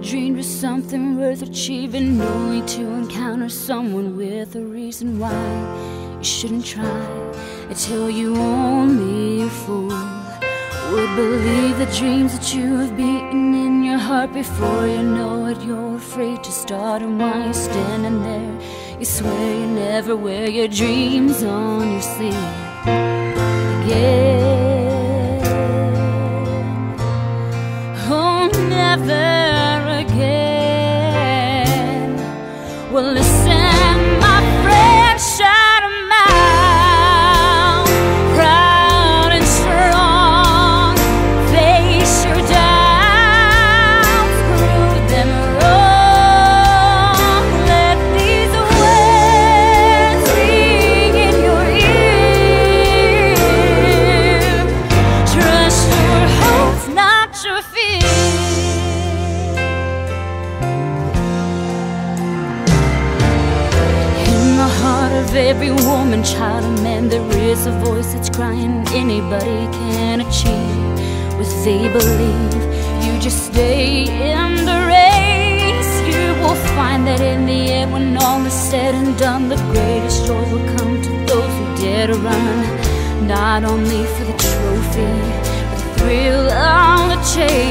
dreamed of something worth achieving, only to encounter someone with a reason why you shouldn't try. I tell you only a fool would believe the dreams that you have beaten in your heart. Before you know it, you're afraid to start, and while you're standing there, you swear you never wear your dreams on your sleeve again. Oh, never again. Well, listen, my friend, shut 'em out, proud and strong. Face your doubts, prove them wrong. Let these words ring in your ear. Trust your hopes, not your fears. Of every woman, child, and man, there is a voice that's crying. Anybody can achieve what they believe. You just stay in the race. You will find that in the end, when all is said and done, the greatest joy will come to those who dare to run, not only for the trophy, but the thrill of the chase.